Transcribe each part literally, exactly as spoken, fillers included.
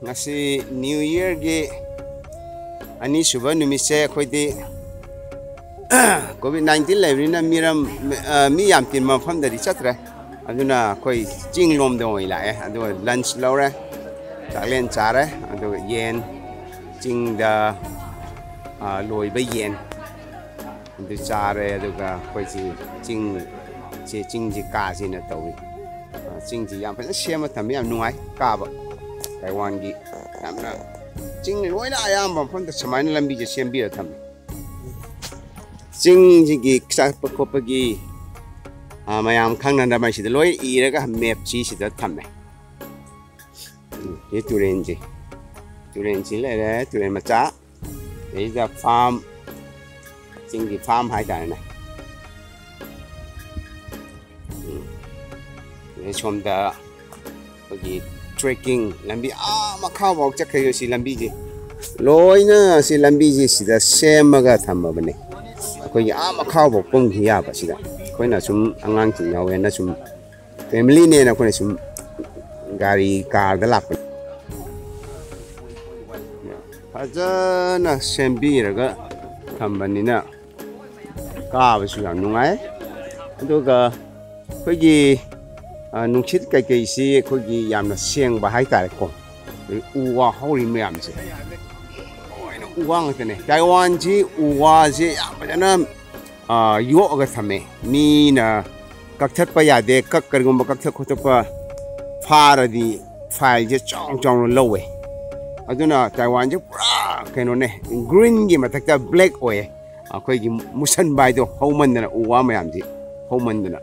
ngasi New Year gi ani suba numise khoidi COVID nineteen lebrina miram mi yam tin ma pham da ri chatra aduna khoi jing lom de oi la e adu lunch lore chaklen chare adu yen jing da loi ba yen adu chare adu ga khoi ji jing ji jing ji ka ji na tawi jing ji yam fa shema tham yam nuai ka ba Taiwan gi amna jing loi na ayam bam pham da samai na lambi je sem bi tham jing ji gi sa pa ko pa gi mayam khang nan da mai si da loi i ra ga map chi si da tham ne ye turen ji turen ji le le turen ma cha ei da farm jing gi farm hai da ne ye chom da pa gi trekking lambi ah ma khaw bok cha khayo si lambi ji loi na si lambi ji si da sem ga tham ba ne ko ya ma khaw bok pung hi ya ba si da ko na sum angang chi yaw na sum family ne na ko na sum gari car da lap ha ja na sem bi ra ga tham ba ni na ka ba su ya nu ngai adu ga ko ji nung chit kai kai si ko gi yam na siang ba hai ta ko u wa ho ri me am si u wa ng ne Taiwan ji u wa ji ya ba na a yo ga thame ni na kak that pa ya de kak kar gum kak that ko ta pa pha ra di file je chong chong lo we aduna Taiwan ji pura kai no ne green gi ma ta black oe a ko gi musan bai do ho man na u wa ma yam ji ho man na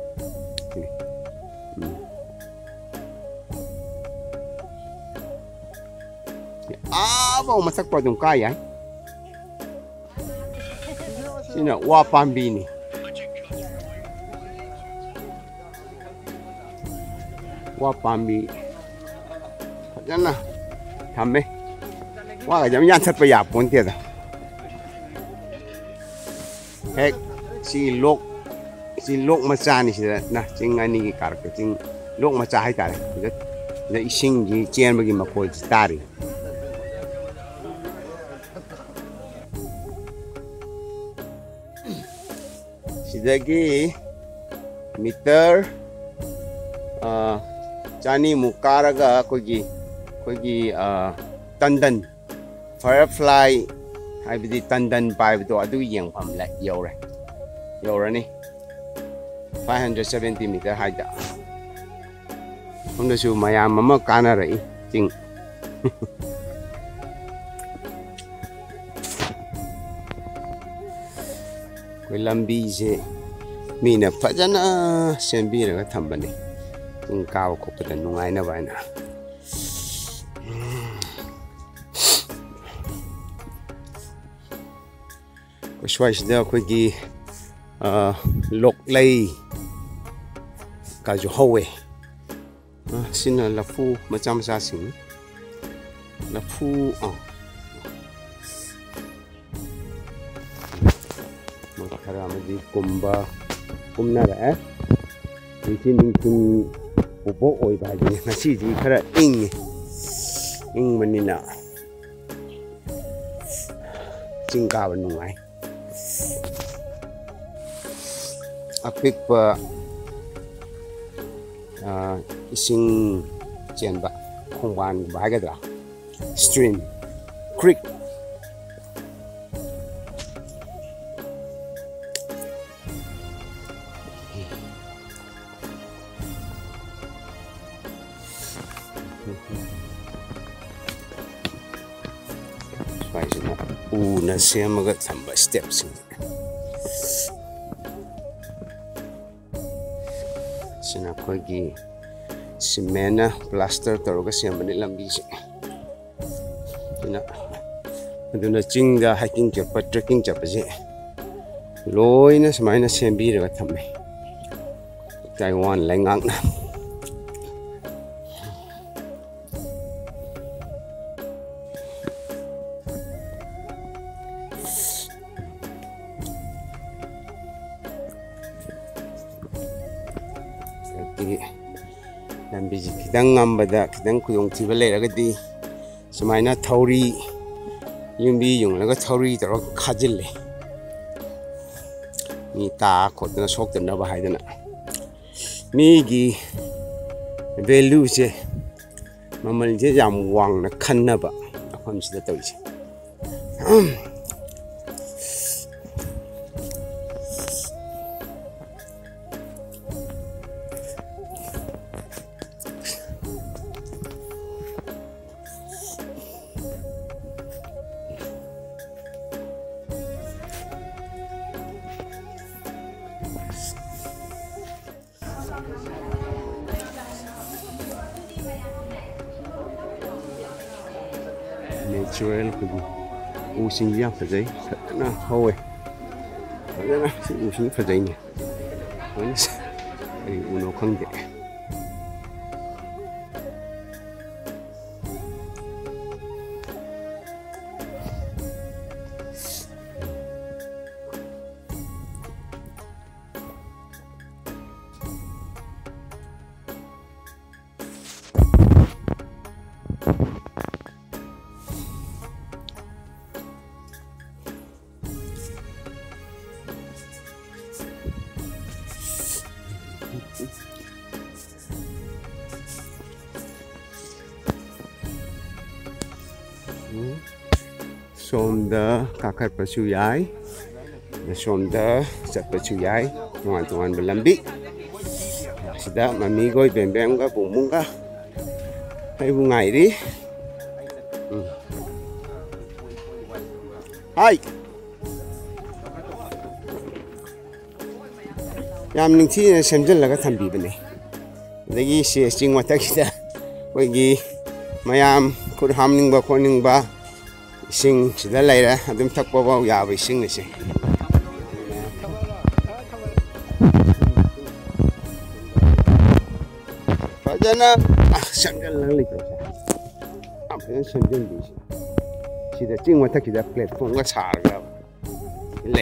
ah bau masak pa dong kaya sina wa pambi ni wa pambi jana thamme wa ga jam yan sat pa ya pon tia da hek si lok si lok ma cha ni si na jing ani ki kar ke jing lok ma cha hai ta le le ising ji chen ba gi ma ko ji tari Sidagi meter uh, Chani Mukaraga Kogi Kogi uh, Tandan Firefly Habidi Tandan Pipe to Adu Yang Pam like Yore Yore ni five hundred seventy meter height. From the shoe Mayam Mama Canary Ting Lambi je mina fajana sembi ra thambani tung kaw ko pa nungai na ba na ko swais da ko gi lok lei ka ju howe sina la fu ma cham sa sing la fu a Karamadi kumba kumna ra di sini kun upo oi ba ji ngasi ji khara ing ing manina chingka ba nuai apik pa ising chen ba khongwan ba ga da stream creek Una siya magat samba steps sina ko gi simena plaster toroga siya mani lambi si ina aduna chinga hiking cha pa trekking cha pa si loi na samai na sembi ra thamme Taiwan lengang na lambi ji kidang ngambada kidang kuyong tiba le ra ga di sumaina thauri yumbi yung laga thauri taro khajil le mi ta khotna sok na ba haidana mi gi value je mamal je jam wang na khanna ba afam sida tawise natural kudu usin yang fazai na hawe na si usin fazai ni wani ai uno khangde somda kakar pasu yai somda sat pasu yai tuan tuan belambi sida mami goi bem bem ga bumung ga hai bungai ri hai yam ning thi semjal laga thambi bane dagi se chingwa takida koigi mayam khur hamning ba khoning ba sing sida laira adum thakpa ba ya ba sing ne se fajana sangal lang liko sa am sangal bi sida chingwa takida platform ga char ga lai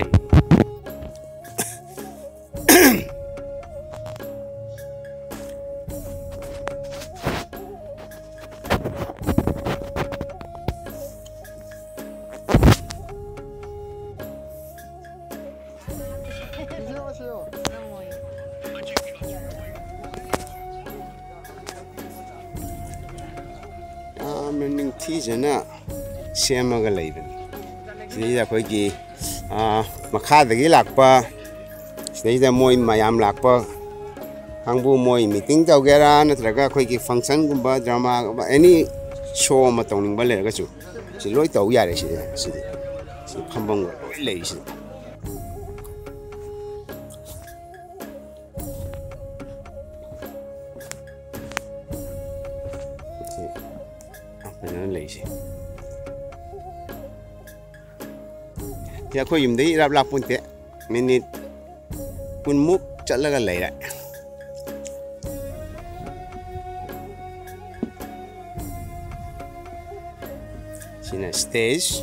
Meaning Tijana Semaga Laven. These are Kogi Makadagi Lakpa, stays the Moy Mayam Lakpa, Hangbu Moy meeting Togera, Natraga Kogi function, Gumba drama, any show Matoning Balagasu. She looked out Yarish, she Pambong lazy. Lazy. Ya ko yum dei rap la punte minute pun muk chalaga laira sina stage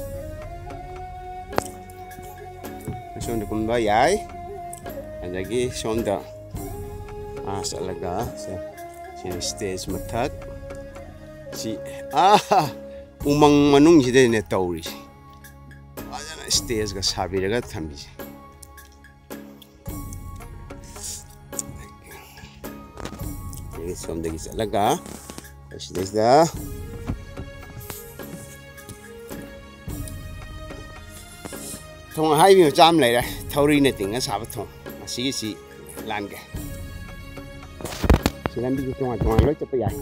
sonda kumba yai ajagi sonda ah salaga sina stage mathak si ah umang manung jide ne tauri ajana stage ga sabiraga thambi ye somdagi chalaga stage da thong hai bi cham lai ra tauri ne tinga sab thong si si lan ge si lan bi thong thong loi chapa yai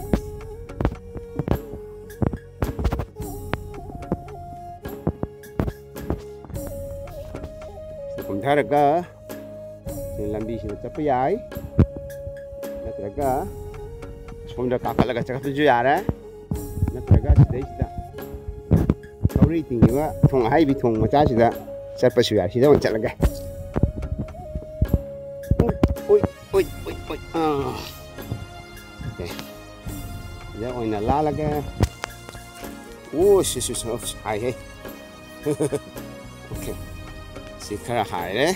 Kumtharaga lambi sini chapa yai natraga somda kakalaga chakatu ju yara natraga sidai sida tauri tingiwa thong hai bi thong macha sida chapa su yar sida on chalaga oi oi oi oi ah okay ya oina la laga oh shi shi hai hai okay si khara hai re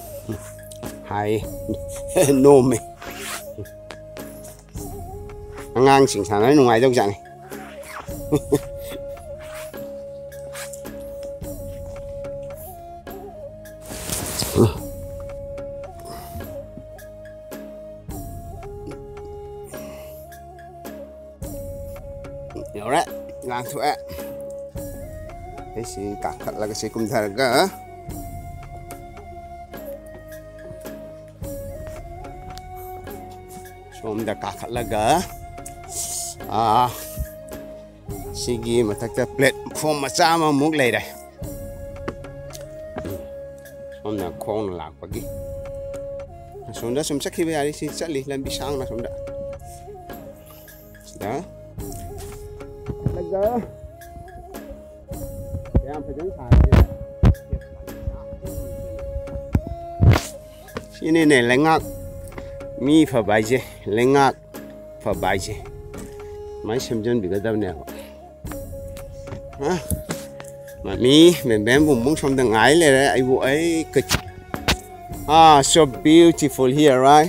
hai no me ꯑꯉꯥꯡꯁꯤꯡ ꯁꯥꯟꯅ ꯅꯨꯡꯉꯥꯏꯗꯧꯖꯥꯠꯅꯤ ꯌꯧꯔꯦ ꯉꯥꯡꯊꯣꯛꯑꯦ ꯑꯩꯁꯤ ꯀꯥꯈꯠꯂꯒ ꯁꯤ ꯀꯨꯝꯊꯔꯒ ꯁꯣꯝꯗ ꯀꯥꯈꯠꯂꯒ ꯑꯥ ꯁꯤꯒꯤ ꯃꯊꯛꯇ ꯄ꯭ꯂꯦꯠꯐꯣꯝ ꯃꯆꯥ ꯑꯃꯃꯨꯛ ꯂꯩꯔꯦ ꯁꯣꯝꯗ ꯈꯣꯡꯅ ꯂꯥꯛꯄꯒꯤ ꯁꯣꯝꯗ ꯁꯨꯝ ꯆꯠꯈꯤꯕ ꯌꯥꯔꯤ ꯁꯤ ꯆꯠꯂꯤ ꯂꯝꯕꯤ ꯁꯥꯡꯅ ꯁꯣꯝꯗ ꯁꯤꯗ ꯆꯠꯂꯒ ꯌꯥꯝ ꯐꯖꯅ ꯁꯥꯔꯦ ꯁꯤꯅꯤꯅꯦ ꯂꯩꯉꯥꯛ ꯃꯤ ꯐꯕ ꯍꯥꯏꯁꯦ ꯂꯩꯉꯥꯛ ꯐꯕ ꯍꯥꯏꯁꯦ ꯁꯨꯃꯥꯏꯅ ꯁꯦꯝꯖꯤꯟꯕꯤꯒꯗꯕꯅꯦꯕ ꯃꯃꯤ ꯕꯦꯝꯕꯦꯝ ꯕꯨꯡꯕꯨꯡ ꯁꯣꯝꯗ ꯉꯥꯏ ꯂꯩꯔꯦ ꯑꯩꯕꯨ ꯑꯩ ah so beautiful here right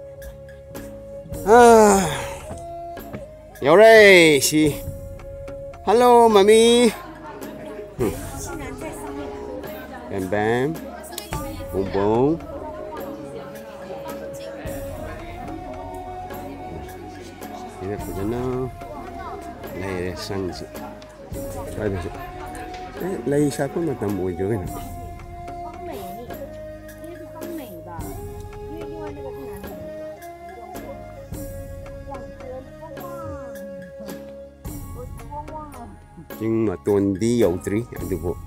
ah yore si hello mami hmm. Bam bam bung bung ini fazendo lei sangue vai ver lei siapa macam mau juga ni nhưng mà tuần đi dầu trí được bộ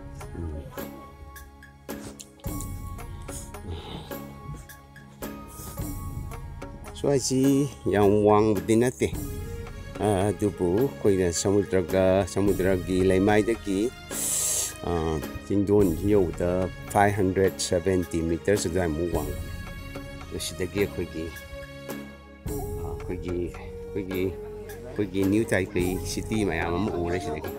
so si yang wang dinate ah dubu koi da samudra ga samudra gi laimai da ki ah jingdon yo da five hundred seventy meters da mu wang si da gi koi gi ah koi gi koi gi koi gi New Taipei city ma ya ma u le si da gi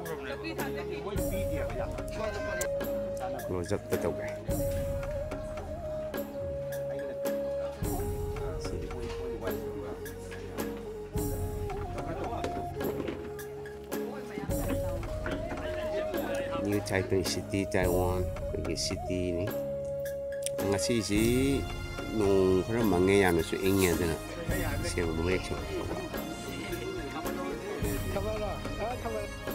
close up ta tau ga New Taipei City, Taiwan, cái city này. Nga si si nung khá là mange ya nó sẽ in nha thế nào. Xem nó mấy chỗ.